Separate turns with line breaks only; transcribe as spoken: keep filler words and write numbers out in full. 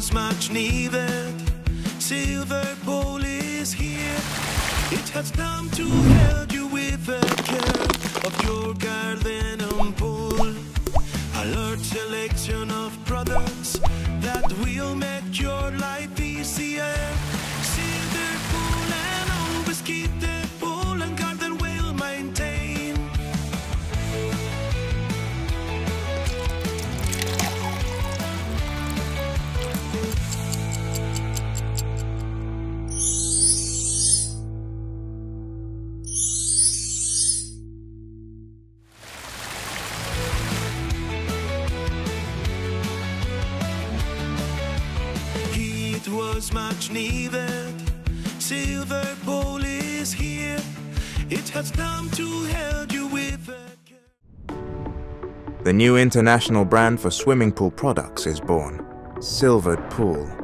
was much needed. Silver bowl is here. It has come to help you with the care of your garden and pool. A large selection of products that will make your life easier. Silver pool and always keep the pool and garden well maintained. It was much needed. Silver bowl is here. It has come to help you with the care.
The new international brand for swimming pool products is born, Silvered Pool.